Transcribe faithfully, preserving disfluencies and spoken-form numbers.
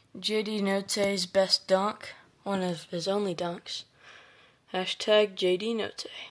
J D Notae's best dunk, one of his only dunks. Hashtag J D Notae.